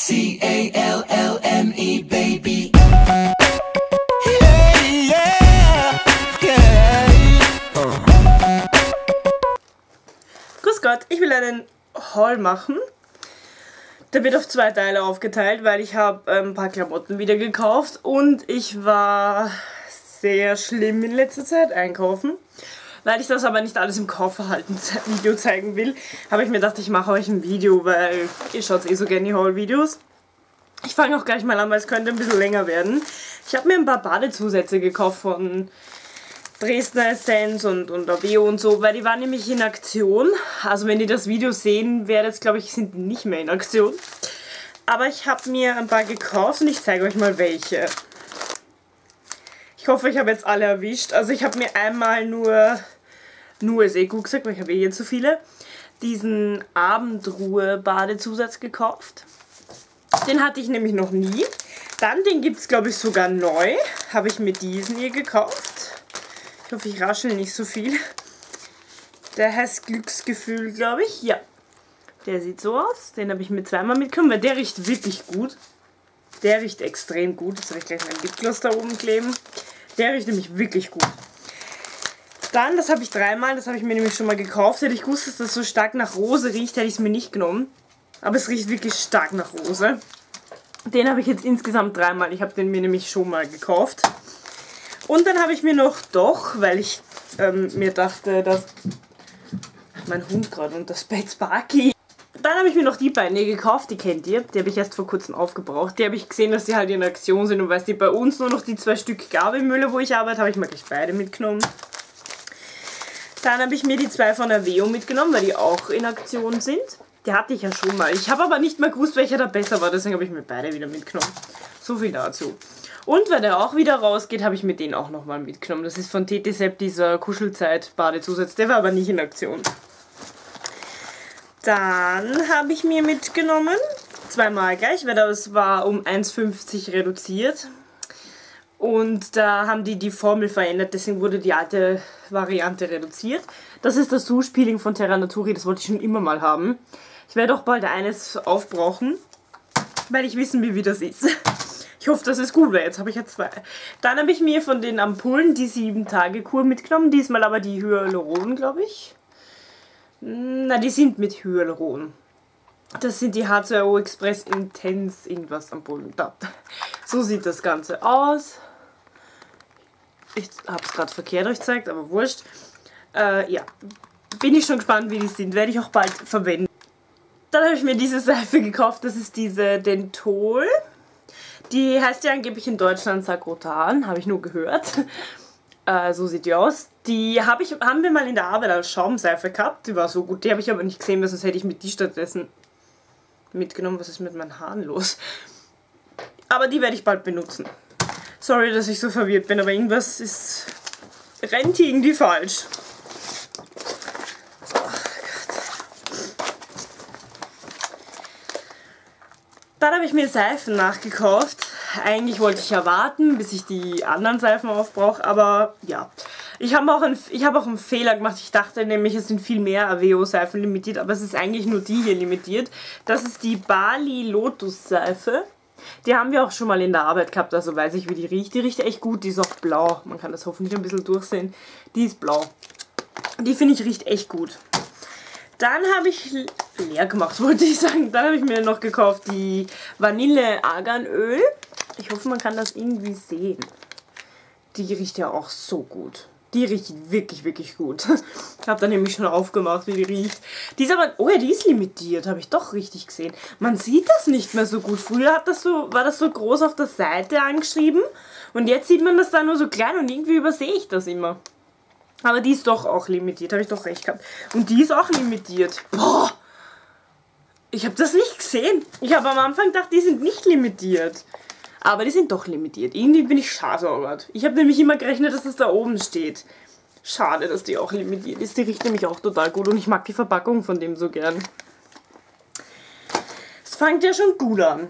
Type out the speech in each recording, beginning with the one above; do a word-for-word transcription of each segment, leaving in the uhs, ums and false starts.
C A L L M E, baby. Hey, yeah, yeah. Grüß Gott, ich will einen Haul machen. Der wird auf zwei Teile aufgeteilt, weil ich habe ein paar Klamotten wieder gekauft und ich war sehr schlimm in letzter Zeit einkaufen. Weil ich das aber nicht alles im Kaufverhalten-Video zeigen will, habe ich mir gedacht, ich mache euch ein Video, weil ihr schaut eh so gerne die Haul-Videos. Ich fange auch gleich mal an, weil es könnte ein bisschen länger werden. Ich habe mir ein paar Badezusätze gekauft von Dresdner Essenz und, und Aveo und so, weil die waren nämlich in Aktion. Also wenn ihr das Video sehen werdet, glaube ich, sind die nicht mehr in Aktion. Aber ich habe mir ein paar gekauft und ich zeige euch mal welche. Ich hoffe, ich habe jetzt alle erwischt. Also ich habe mir einmal nur, nur ist eh gut gesagt, weil ich habe eh hier zu viele, diesen Abendruhe-Badezusatz gekauft. Den hatte ich nämlich noch nie. Dann, den gibt es glaube ich sogar neu, habe ich mir diesen hier gekauft. Ich hoffe, ich raschel nicht so viel. Der heißt Glücksgefühl, glaube ich. Ja, der sieht so aus. Den habe ich mir zweimal mitgenommen, weil der riecht wirklich gut. Der riecht extrem gut. Jetzt soll ich gleich mein Lipgloss da oben kleben. Der riecht nämlich wirklich gut. Dann, das habe ich dreimal, das habe ich mir nämlich schon mal gekauft. Hätte ich gewusst, dass das so stark nach Rose riecht, hätte ich es mir nicht genommen. Aber es riecht wirklich stark nach Rose. Den habe ich jetzt insgesamt dreimal. Ich habe den mir nämlich schon mal gekauft. Und dann habe ich mir noch doch, weil ich ähm, mir dachte, dass mein Hund gerade unter das Bett Sparky. Dann habe ich mir noch die beiden hier gekauft, die kennt ihr. Die habe ich erst vor kurzem aufgebraucht. Die habe ich gesehen, dass die halt in Aktion sind. Und weil es die bei uns nur noch die zwei Stück gab im Müller, wo ich arbeite, habe ich mir gleich beide mitgenommen. Dann habe ich mir die zwei von Aveo mitgenommen, weil die auch in Aktion sind. Die hatte ich ja schon mal. Ich habe aber nicht mehr gewusst, welcher da besser war. Deswegen habe ich mir beide wieder mitgenommen. So viel dazu. Und wenn der auch wieder rausgeht, habe ich mir den auch nochmal mitgenommen. Das ist von T T Sepp, dieser Kuschelzeit-Badezusatz. Der war aber nicht in Aktion. Dann habe ich mir mitgenommen, zweimal gleich, weil das war um eins fünfzig reduziert. Und da haben die die Formel verändert, deswegen wurde die alte Variante reduziert. Das ist das Souche-Peeling von Terra Naturi, das wollte ich schon immer mal haben. Ich werde auch bald eines aufbrauchen, weil ich wissen will, wie das ist. Ich hoffe, das ist gut, weil jetzt habe ich ja zwei. Dann habe ich mir von den Ampullen die sieben Tage Kur mitgenommen, diesmal aber die Hyaluron, glaube ich. Na, die sind mit Hyaluron. Das sind die H zwei O Express Intense irgendwas Ampullen. Da. So sieht das Ganze aus. Ich habe es gerade verkehrt euch gezeigt, aber wurscht. Äh, ja, bin ich schon gespannt, wie die sind. Werde ich auch bald verwenden. Dann habe ich mir diese Seife gekauft. Das ist diese Denthol. Die heißt ja angeblich in Deutschland Sagrotan. Habe ich nur gehört. Äh, so sieht die aus. Die hab ich, haben wir mal in der Arbeit als Schaumseife gehabt. Die war so gut. Die habe ich aber nicht gesehen, weil sonst hätte ich mit die stattdessen mitgenommen. Was ist mit meinen Haaren los? Aber die werde ich bald benutzen. Sorry, dass ich so verwirrt bin, aber irgendwas ist... rennt irgendwie falsch. Oh Gott. Dann habe ich mir Seifen nachgekauft. Eigentlich wollte ich ja warten, bis ich die anderen Seifen aufbrauche, aber ja. Ich habe auch, ein, ich hab auch einen Fehler gemacht. Ich dachte nämlich, es sind viel mehr Aveo-Seifen limitiert, aber es ist eigentlich nur die hier limitiert. Das ist die Bali Lotus Seife. Die haben wir auch schon mal in der Arbeit gehabt, also weiß ich, wie die riecht. Die riecht echt gut, die ist auch blau. Man kann das hoffentlich ein bisschen durchsehen. Die ist blau. Die finde ich riecht echt gut. Dann habe ich leer gemacht, wollte ich sagen. Dann habe ich mir noch gekauft die Vanille-Arganöl. Ich hoffe, man kann das irgendwie sehen. Die riecht ja auch so gut. Die riecht wirklich, wirklich gut. Ich habe da nämlich schon aufgemacht, wie die riecht. Die ist aber, oh ja, die ist limitiert, habe ich doch richtig gesehen. Man sieht das nicht mehr so gut. Früher hat das so, war das so groß auf der Seite angeschrieben. Und jetzt sieht man das da nur so klein und irgendwie übersehe ich das immer. Aber die ist doch auch limitiert, habe ich doch recht gehabt. Und die ist auch limitiert. Boah! Ich habe das nicht gesehen. Ich habe am Anfang gedacht, die sind nicht limitiert. Aber die sind doch limitiert. Irgendwie bin ich schadsaugert. Ich habe nämlich immer gerechnet, dass das da oben steht. Schade, dass die auch limitiert ist. Die riecht nämlich auch total gut und ich mag die Verpackung von dem so gern. Es fängt ja schon gut an.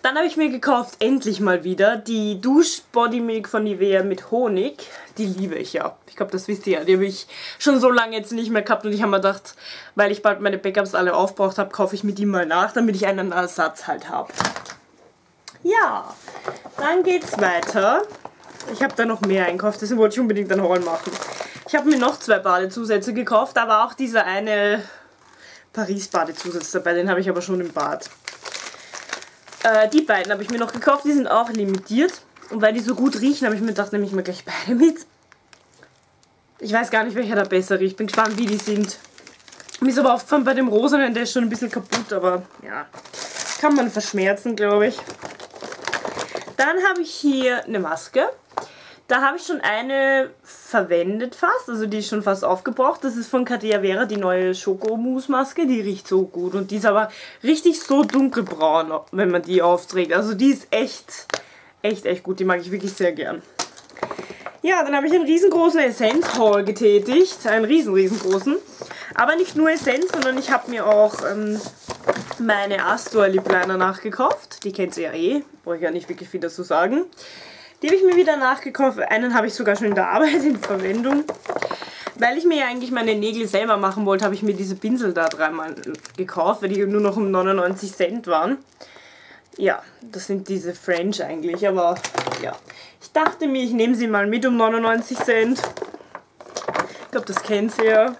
Dann habe ich mir gekauft, endlich mal wieder, die Dusch Body Milk von Nivea mit Honig. Die liebe ich ja. Ich glaube, das wisst ihr ja. Die habe ich schon so lange jetzt nicht mehr gehabt und ich habe mir gedacht, weil ich bald meine Backups alle aufgebraucht habe, kaufe ich mir die mal nach, damit ich einen Ersatz halt habe. Ja, dann geht's weiter. Ich habe da noch mehr einkauft, deswegen wollte ich unbedingt einen Haul machen. Ich habe mir noch zwei Badezusätze gekauft, da war auch dieser eine Paris-Badezusatz dabei, den habe ich aber schon im Bad. Äh, die beiden habe ich mir noch gekauft, die sind auch limitiert. Und weil die so gut riechen, habe ich mir gedacht, nehme ich mir gleich beide mit. Ich weiß gar nicht, welcher da besser riecht. Ich bin gespannt, wie die sind. Mir ist aber aufgefallen, bei dem Rosanen, der ist schon ein bisschen kaputt, aber ja, kann man verschmerzen, glaube ich. Dann habe ich hier eine Maske. Da habe ich schon eine verwendet fast, also die ist schon fast aufgebraucht. Das ist von Cadea Vera, die neue Schokomousse-Maske. Die riecht so gut und die ist aber richtig so dunkelbraun, wenn man die aufträgt. Also die ist echt, echt, echt gut. Die mag ich wirklich sehr gern. Ja, dann habe ich einen riesengroßen Essenz-Haul getätigt. Einen riesen, riesengroßen. Aber nicht nur Essenz, sondern ich habe mir auch ähm, meine Astor Lip Liner nachgekauft. Die kennt ihr ja eh, brauche ich ja nicht wirklich viel dazu sagen. Die habe ich mir wieder nachgekauft. Einen habe ich sogar schon in der Arbeit in Verwendung. Weil ich mir ja eigentlich meine Nägel selber machen wollte, habe ich mir diese Pinsel da dreimal gekauft, weil die nur noch um neunundneunzig Cent waren. Ja, das sind diese French eigentlich, aber ja. Ich dachte mir, ich nehme sie mal mit um neunundneunzig Cent. Ich glaube, das kennt ihr ja.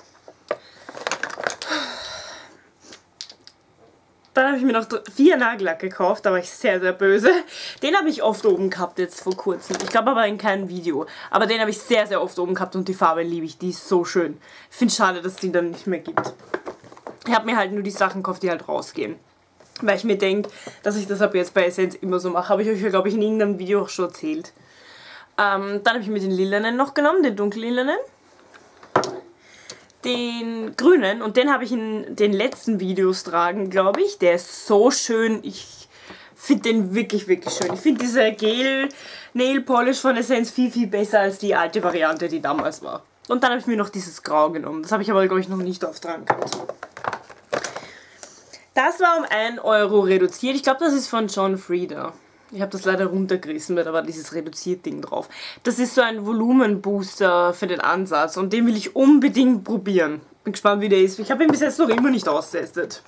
Dann habe ich mir noch vier Nagellack gekauft, da war ich sehr, sehr böse. Den habe ich oft oben gehabt jetzt vor kurzem. Ich glaube aber in keinem Video. Aber den habe ich sehr, sehr oft oben gehabt und die Farbe liebe ich. Die ist so schön. Ich finde es schade, dass es die dann nicht mehr gibt. Ich habe mir halt nur die Sachen gekauft, die halt rausgehen. Weil ich mir denke, dass ich das ab jetzt bei Essenz immer so mache. Habe ich euch ja, glaube ich, in irgendeinem Video auch schon erzählt. Ähm, dann habe ich mir den lilanen noch genommen, den dunkellilanen. Den grünen und den habe ich in den letzten Videos tragen, glaube ich. Der ist so schön. Ich finde den wirklich, wirklich schön. Ich finde diese Gel Nail Polish von Essenz viel, viel besser als die alte Variante, die damals war. Und dann habe ich mir noch dieses Grau genommen. Das habe ich aber, glaube ich, noch nicht auftragen gehabt. Das war um ein Euro reduziert. Ich glaube, das ist von John Frieda. Ich habe das leider runtergerissen, weil da war dieses Reduziert-Ding drauf. Das ist so ein Volumenbooster für den Ansatz und den will ich unbedingt probieren. Bin gespannt, wie der ist. Ich habe ihn bis jetzt noch immer nicht austestet.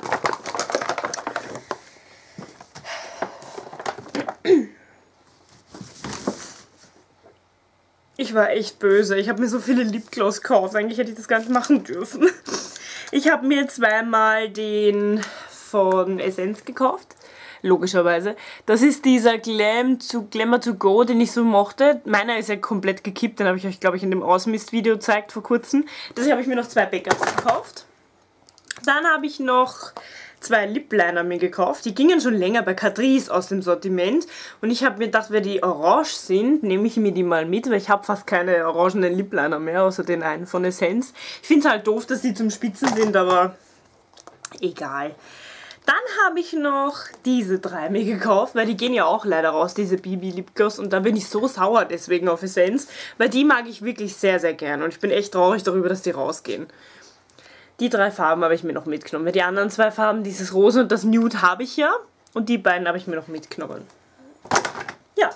Ich war echt böse. Ich habe mir so viele Lipgloss gekauft. Eigentlich hätte ich das gar nicht machen dürfen. Ich habe mir zweimal den von Essenz gekauft. Logischerweise. Das ist dieser Glam to, Glamour to Go, den ich so mochte. Meiner ist ja komplett gekippt, den habe ich euch, glaube ich, in dem Ausmist-Video gezeigt vor kurzem. Deswegen habe ich mir noch zwei Backups gekauft. Dann habe ich noch zwei Lip Liner mir gekauft. Die gingen schon länger bei Catrice aus dem Sortiment. Und ich habe mir gedacht, wenn die orange sind, nehme ich mir die mal mit, weil ich habe fast keine orangenen Lip Liner mehr, außer den einen von Essenz. Ich finde es halt doof, dass die zum Spitzen sind, aber egal. Dann habe ich noch diese drei mir gekauft, weil die gehen ja auch leider raus, diese B B Lipgloss. Und da bin ich so sauer deswegen auf Essenz, weil die mag ich wirklich sehr, sehr gern. Und ich bin echt traurig darüber, dass die rausgehen. Die drei Farben habe ich mir noch mitgenommen. Die anderen zwei Farben, dieses Rose und das Nude, habe ich ja. Und die beiden habe ich mir noch mitgenommen. Ja.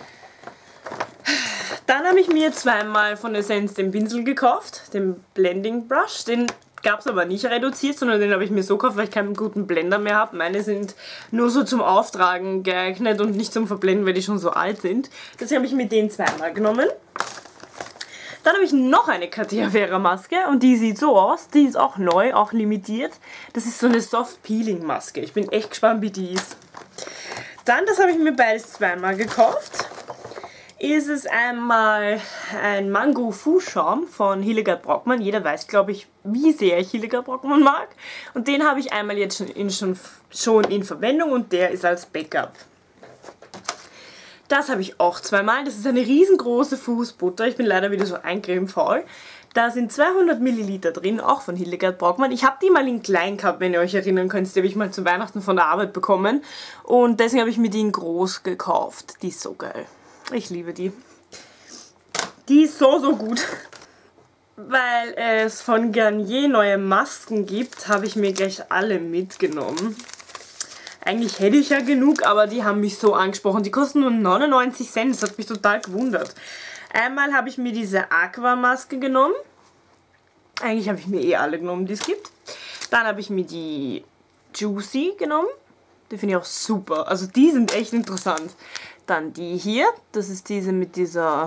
Dann habe ich mir zweimal von Essenz den Pinsel gekauft, den Blending Brush. Den gab es aber nicht reduziert, sondern den habe ich mir so gekauft, weil ich keinen guten Blender mehr habe. Meine sind nur so zum Auftragen geeignet und nicht zum Verblenden, weil die schon so alt sind. Deswegen habe ich mir den zweimal genommen. Dann habe ich noch eine Cadea Vera Maske und die sieht so aus. Die ist auch neu, auch limitiert. Das ist so eine Soft Peeling Maske. Ich bin echt gespannt, wie die ist. Dann, das habe ich mir beides zweimal gekauft. Ist es einmal ein Mango Fußschaum von Hildegard Brockmann. Jeder weiß, glaube ich, wie sehr ich Hildegard Brockmann mag. Und den habe ich einmal jetzt schon in, schon, schon in Verwendung und der ist als Backup. Das habe ich auch zweimal. Das ist eine riesengroße Fußbutter. Ich bin leider wieder so eincremefaul. Da sind zweihundert Milliliter drin, auch von Hildegard Brockmann. Ich habe die mal in klein gehabt, wenn ihr euch erinnern könnt. Die habe ich mal zu Weihnachten von der Arbeit bekommen. Und deswegen habe ich mir die in groß gekauft. Die ist so geil. Ich liebe die. Die ist so, so gut. Weil es von Garnier neue Masken gibt, habe ich mir gleich alle mitgenommen. Eigentlich hätte ich ja genug, aber die haben mich so angesprochen. Die kosten nur neunundneunzig Cent, das hat mich total gewundert. Einmal habe ich mir diese Aquamaske genommen. Eigentlich habe ich mir eh alle genommen, die es gibt. Dann habe ich mir die Juicy genommen. Die finde ich auch super. Also die sind echt interessant. Dann die hier. Das ist diese mit dieser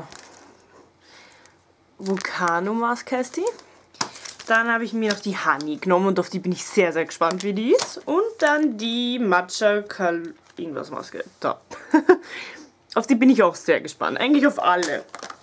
Vulcano-Maske heißt die. Dann habe ich mir noch die Honey genommen und auf die bin ich sehr, sehr gespannt, wie die ist. Und dann die Matcha Kal irgendwas Maske. Da. Auf die bin ich auch sehr gespannt. Eigentlich auf alle.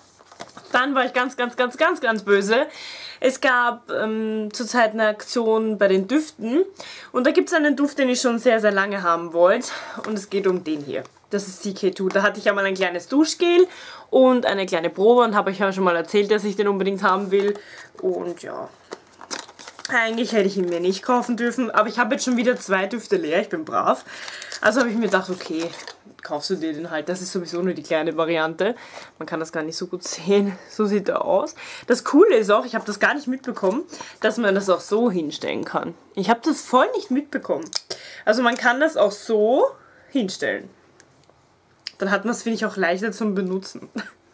Dann war ich ganz, ganz, ganz, ganz, ganz böse. Es gab ähm, zurzeit eine Aktion bei den Düften. Und da gibt es einen Duft, den ich schon sehr, sehr lange haben wollte. Und es geht um den hier. Das ist C K zwei. Da hatte ich ja mal ein kleines Duschgel und eine kleine Probe. Und habe ich ja schon mal erzählt, dass ich den unbedingt haben will. Und ja, eigentlich hätte ich ihn mir nicht kaufen dürfen. Aber ich habe jetzt schon wieder zwei Düfte leer. Ich bin brav. Also habe ich mir gedacht, okay, kaufst du dir den halt. Das ist sowieso nur die kleine Variante. Man kann das gar nicht so gut sehen. So sieht er aus. Das Coole ist auch, ich habe das gar nicht mitbekommen, dass man das auch so hinstellen kann. Ich habe das voll nicht mitbekommen. Also man kann das auch so hinstellen. Dann hat man es, finde ich, auch leichter zum Benutzen.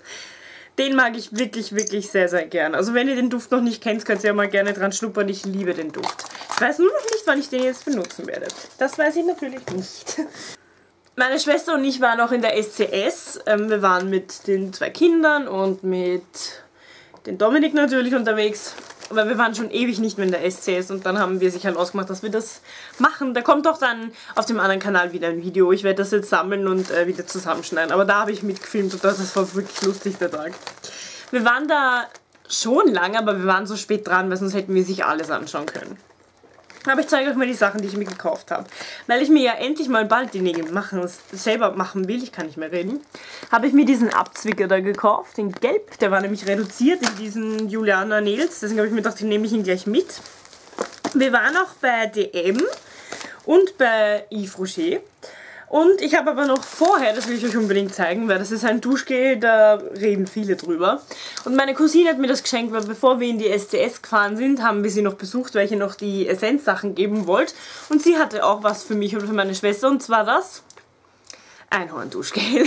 Den mag ich wirklich, wirklich sehr, sehr gern. Also wenn ihr den Duft noch nicht kennt, könnt ihr ja mal gerne dran schnuppern. Ich liebe den Duft. Ich weiß nur noch nicht, wann ich den jetzt benutzen werde. Das weiß ich natürlich nicht. Meine Schwester und ich waren auch in der S C S. Ähm, wir waren mit den zwei Kindern und mit den Dominik natürlich unterwegs. Aber wir waren schon ewig nicht mehr in der S C S und dann haben wir sich halt ausgemacht, dass wir das machen. Da kommt auch dann auf dem anderen Kanal wieder ein Video. Ich werde das jetzt sammeln und äh, wieder zusammenschneiden. Aber da habe ich mitgefilmt und das war wirklich lustig, der Tag. Wir waren da schon lange, aber wir waren so spät dran, weil sonst hätten wir sich alles anschauen können. Aber ich zeige euch mal die Sachen, die ich mir gekauft habe. Weil ich mir ja endlich mal bald die Nägel machen, selber machen will, ich kann nicht mehr reden, habe ich mir diesen Abzwicker da gekauft, den Gelb. Der war nämlich reduziert in diesen Juliana Nails, deswegen habe ich mir gedacht, den nehme ich ihn gleich mit. Wir waren auch bei D M und bei Yves Rocher. Und ich habe aber noch vorher, das will ich euch unbedingt zeigen, weil das ist ein Duschgel, da reden viele drüber. Und meine Cousine hat mir das geschenkt, weil bevor wir in die S C S gefahren sind, haben wir sie noch besucht, weil ich ihr noch die Essenzsachen geben wollte. Und sie hatte auch was für mich und für meine Schwester, und zwar das Einhorn-Duschgel.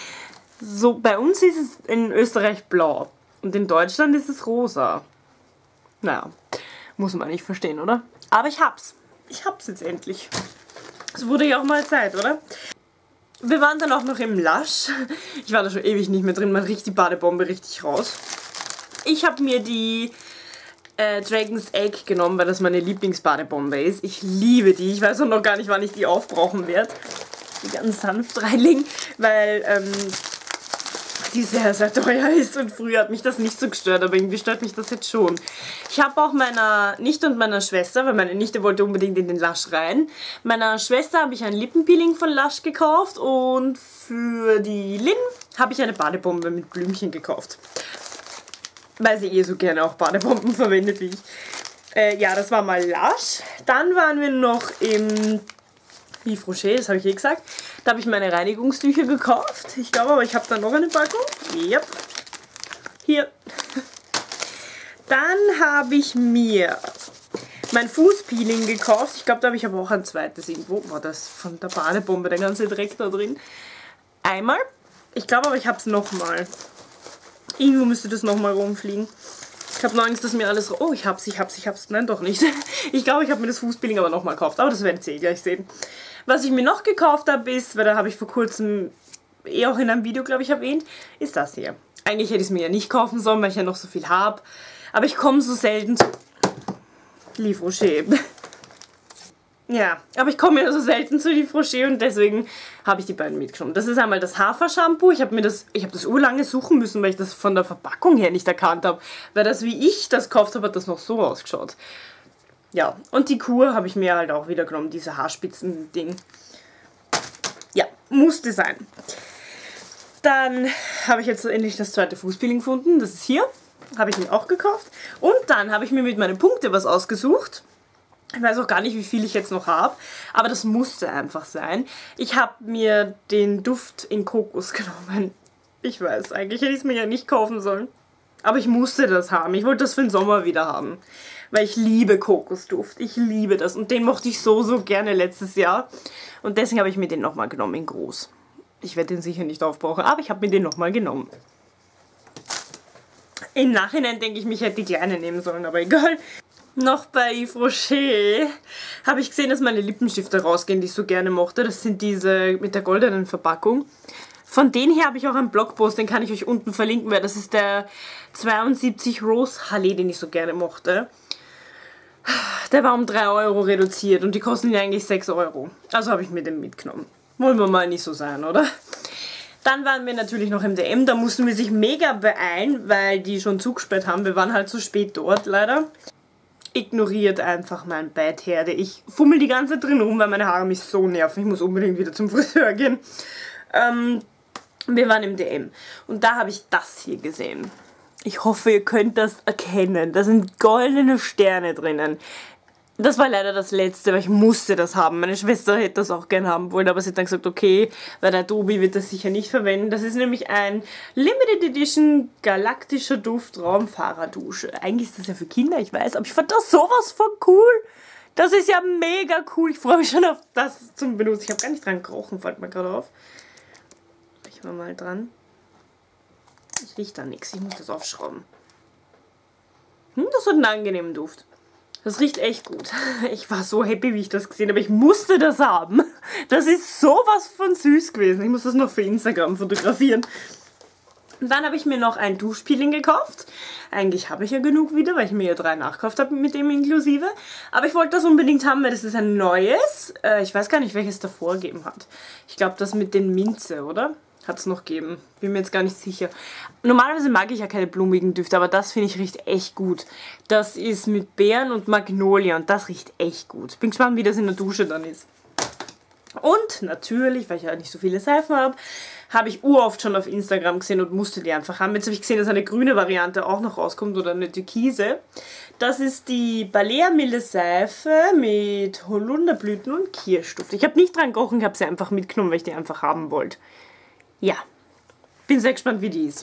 So, bei uns ist es in Österreich blau und in Deutschland ist es rosa. Naja, muss man nicht verstehen, oder? Aber ich hab's. Ich hab's jetzt endlich. Es wurde ja auch mal Zeit, oder? Wir waren dann auch noch im Lush. Ich war da schon ewig nicht mehr drin. Man riecht die Badebombe richtig raus. Ich habe mir die äh, Dragon's Egg genommen, weil das meine Lieblingsbadebombe ist. Ich liebe die. Ich weiß auch noch gar nicht, wann ich die aufbrauchen werde. Die ganz sanft reinlegen, weil ähm, die sehr, sehr teuer ist. Und früher hat mich das nicht so gestört, aber irgendwie stört mich das jetzt schon. Ich habe auch meiner Nichte und meiner Schwester, weil meine Nichte wollte unbedingt in den Lush rein. Meiner Schwester habe ich ein Lippenpeeling von Lush gekauft und für die Lynn habe ich eine Badebombe mit Blümchen gekauft. Weil sie eh so gerne auch Badebomben verwendet wie ich. Äh, ja, das war mal Lush. Dann waren wir noch im Yves Rocher, das habe ich eh gesagt. Da habe ich meine Reinigungstücher gekauft. Ich glaube aber, ich habe da noch eine Packung. Yep. Hier. Dann habe ich mir mein Fußpeeling gekauft. Ich glaube, da habe ich aber auch ein zweites irgendwo. War das von der Badebombe, der ganze Dreck da drin. Einmal. Ich glaube aber, ich habe es nochmal. Irgendwo müsste das nochmal rumfliegen. Ich habe nur Angst, dass mir alles... Oh, ich hab's, ich hab's, ich hab's. Nein, doch nicht. Ich glaube, ich habe mir das Fußpeeling aber nochmal gekauft. Aber das werdet ihr eh gleich sehen. Was ich mir noch gekauft habe, ist, weil da habe ich vor kurzem eh auch in einem Video, glaube ich, erwähnt, ist das hier. Eigentlich hätte ich es mir ja nicht kaufen sollen, weil ich ja noch so viel habe. Aber ich komme so selten zu... Yves Rocher. Ja, aber ich komme ja so selten zu Yves Rocher und deswegen habe ich die beiden mitgenommen. Das ist einmal das Hafer-Shampoo. Ich habe mir das, ich habe das urlange suchen müssen, weil ich das von der Verpackung her nicht erkannt habe. Weil das, wie ich das gekauft habe, hat das noch so ausgeschaut. Ja, und die Kur habe ich mir halt auch wieder genommen, diese Haarspitzen-Ding. Ja, musste sein. Dann habe ich jetzt endlich das zweite Fußpeeling gefunden, das ist hier. Habe ich mir auch gekauft. Und dann habe ich mir mit meinen Punkten was ausgesucht. Ich weiß auch gar nicht, wie viel ich jetzt noch habe, aber das musste einfach sein. Ich habe mir den Duft in Kokos genommen. Ich weiß, eigentlich hätte ich es mir ja nicht kaufen sollen. Aber ich musste das haben. Ich wollte das für den Sommer wieder haben. Weil ich liebe Kokosduft. Ich liebe das. Und den mochte ich so, so gerne letztes Jahr. Und deswegen habe ich mir den nochmal genommen in groß. Ich werde den sicher nicht aufbrauchen, aber ich habe mir den nochmal genommen. Im Nachhinein denke ich, mich hätte die kleine nehmen sollen, aber egal. Noch bei Yves Rocher habe ich gesehen, dass meine Lippenstifte rausgehen, die ich so gerne mochte. Das sind diese mit der goldenen Verpackung. Von denen her habe ich auch einen Blogpost, den kann ich euch unten verlinken, weil das ist der zweiundsiebzig Rose Halle, den ich so gerne mochte. Der war um drei Euro reduziert und die kosten ja eigentlich sechs Euro. Also habe ich mir den mitgenommen. Wollen wir mal nicht so sein, oder? Dann waren wir natürlich noch im D M, da mussten wir sich mega beeilen, weil die schon zugesperrt haben. Wir waren halt zu spät dort, leider. Ignoriert einfach mein Beitherde. Ich fummel die ganze Zeit drin rum, weil meine Haare mich so nerven. Ich muss unbedingt wieder zum Friseur gehen. Ähm, wir waren im D M und da habe ich das hier gesehen. Ich hoffe, ihr könnt das erkennen. Da sind goldene Sterne drinnen. Das war leider das letzte, weil ich musste das haben. Meine Schwester hätte das auch gern haben wollen, aber sie hat dann gesagt, okay, weil der Tobi wird das sicher nicht verwenden. Das ist nämlich ein Limited Edition galaktischer Duft Raumfahrerdusche. Eigentlich ist das ja für Kinder, ich weiß, aber ich fand das sowas von cool. Das ist ja mega cool. Ich freue mich schon auf das zum Benutzen. Ich habe gar nicht dran gerochen, fällt mir gerade auf. Ich war mal dran. Ich rieche da nichts, ich muss das aufschrauben. Hm, das hat einen angenehmen Duft. Das riecht echt gut. Ich war so happy, wie ich das gesehen habe. Ich musste das haben. Das ist sowas von süß gewesen. Ich muss das noch für Instagram fotografieren. Und dann habe ich mir noch ein Duschpeeling gekauft. Eigentlich habe ich ja genug wieder, weil ich mir ja drei nachgekauft habe mit dem inklusive. Aber ich wollte das unbedingt haben, weil das ist ein neues. Äh, ich weiß gar nicht, welches davor gegeben hat. Ich glaube, das mit den Minze, oder? Hat es noch gegeben. Bin mir jetzt gar nicht sicher. Normalerweise mag ich ja keine blumigen Düfte, aber das finde ich riecht echt gut. Das ist mit Beeren und Magnolia und das riecht echt gut. Bin gespannt, wie das in der Dusche dann ist. Und natürlich, weil ich ja nicht so viele Seifen habe, habe ich uroft schon auf Instagram gesehen und musste die einfach haben. Jetzt habe ich gesehen, dass eine grüne Variante auch noch rauskommt oder eine Türkise. Das ist die Balea milde Seife mit Holunderblüten und Kirschduft. Ich habe nicht dran gerochen, ich habe sie einfach mitgenommen, weil ich die einfach haben wollte. Ja, bin sehr gespannt, wie die ist.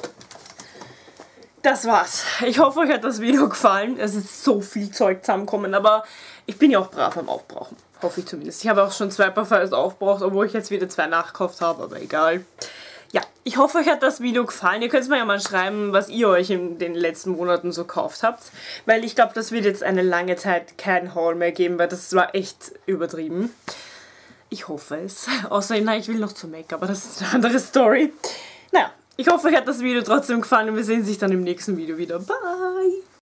Das war's. Ich hoffe, euch hat das Video gefallen. Es ist so viel Zeug zusammengekommen, aber ich bin ja auch brav am Aufbrauchen. Hoffe ich zumindest. Ich habe auch schon zwei Parfums aufgebraucht, obwohl ich jetzt wieder zwei nachgekauft habe, aber egal. Ja, ich hoffe, euch hat das Video gefallen. Ihr könnt mir ja mal schreiben, was ihr euch in den letzten Monaten so gekauft habt. Weil ich glaube, das wird jetzt eine lange Zeit kein Haul mehr geben, weil das war echt übertrieben. Ich hoffe es. Außer, nein, ich will noch zum Make-up, aber das ist eine andere Story. Naja, ich hoffe, euch hat das Video trotzdem gefallen und wir sehen sich dann im nächsten Video wieder. Bye!